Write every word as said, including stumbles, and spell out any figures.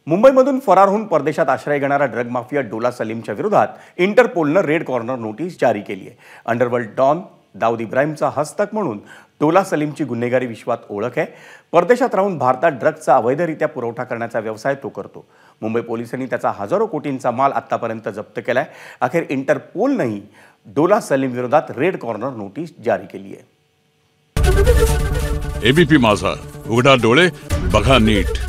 मुंबईमधून फरार होऊन परदेशात आश्रय घेणारा ड्रग माफिया डोला सलीमच्या विरोधात इंटरपोलनं रेड कॉर्नर नोटीस जारी केली आहे। अंडरवर्ल्ड डॉन दाऊद इब्राहिमचा हस्तक म्हणून डोला सलीमची गुन्हेगारी विश्वात ओळख आहे। परदेशात राहून भारतात ड्रग्जचा अवैधरित्या पुरवठा करण्याचा व्यवसाय तो करतो। मुंबई पोलिसांनी त्याचा हजारो कोटींचा माल आतापर्यंत जप्त केलाय। अखेर इंटरपोलनंही डोला सलीम विरोधात रेड कॉर्नर नोटीस जारी केली आहे। एबीपी माझा, उघडा डोळे बघा नीट।